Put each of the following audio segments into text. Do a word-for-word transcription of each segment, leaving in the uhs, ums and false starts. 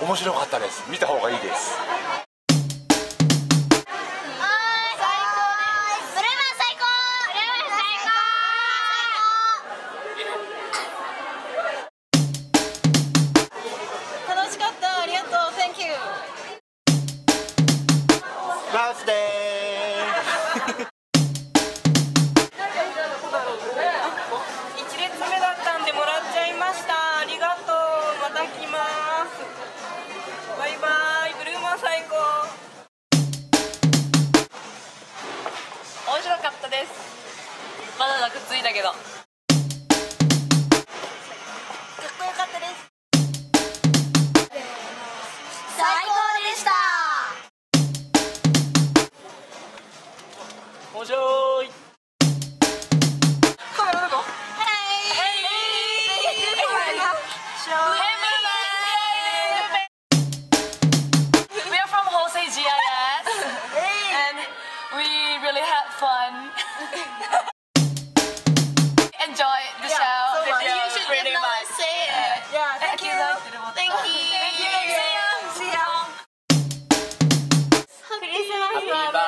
面白かったです。見た方がいいです。バースデー一列目だったんでもらっちゃいました。ありがとう。また来ます。バイバイ。ブルーマン最高。面白かったです。バナナくっついたけどかっこよかったです。最高でした。面白い。カメラどこ？Fun. Enjoy the show. Yeah, so you should pretty much say it. Yeah, thank you. Thank you. Thank you. See ya. Happy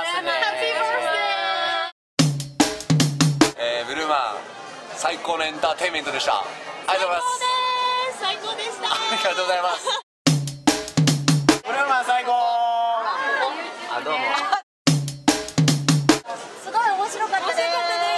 birthday. えー、ブルーマン最高のエンターテインメントでした。ありがとうございます。 最高でした。 ありがとうございます。ブルーマン最高。あ、どうも。 面白かったです。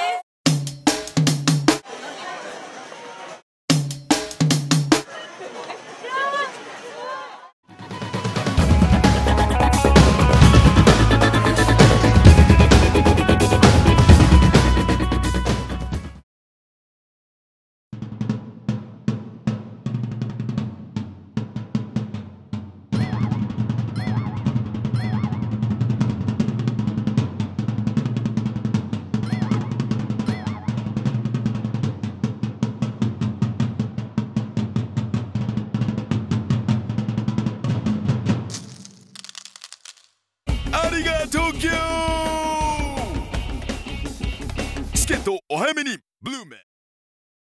ありがとうきょう。チケットお早めに。ブルーメン。